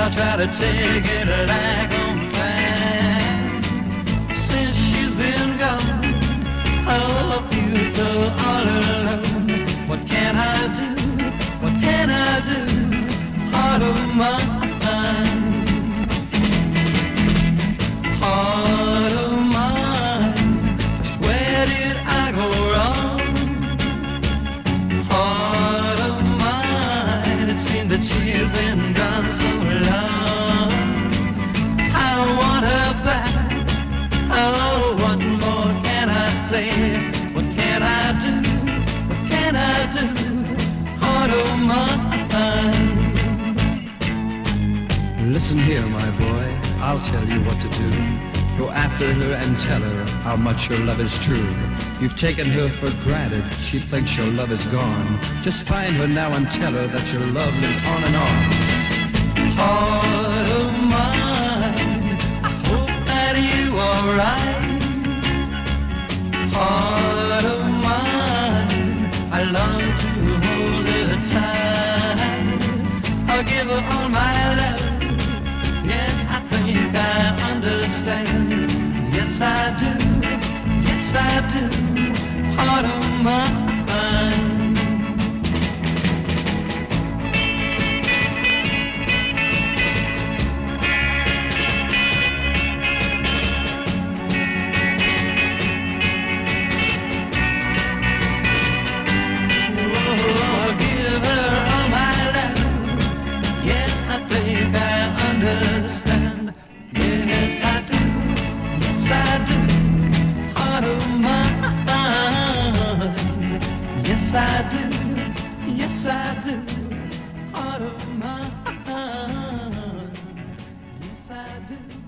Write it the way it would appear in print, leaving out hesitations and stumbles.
I'll try to take it like a man. Since she's been gone, I feel so all alone. What can I do? What can I do? Heart of mine, heart of mine, where did I go wrong? Heart of mine, it seems that she's been gone so long. I want her back. Oh, what more can I say? What can I do? What can I do? Heart of mine. Listen here, my boy, I'll tell you what to do. Go after her and tell her how much your love is true. You've taken her for granted, she thinks your love is gone. Just find her now and tell her that your love lives on and on. Heart of mine, I hope that you are right. Heart of mine, I long to hold her tight. I'll give her all my love. Yes, I think I understand. Yes, I do. Yes, I do. Heart of mine. Understand. Yes, I do. Yes, I do. Heart of mine. Yes, I do. Yes, I do. Heart of mine. Yes, I do.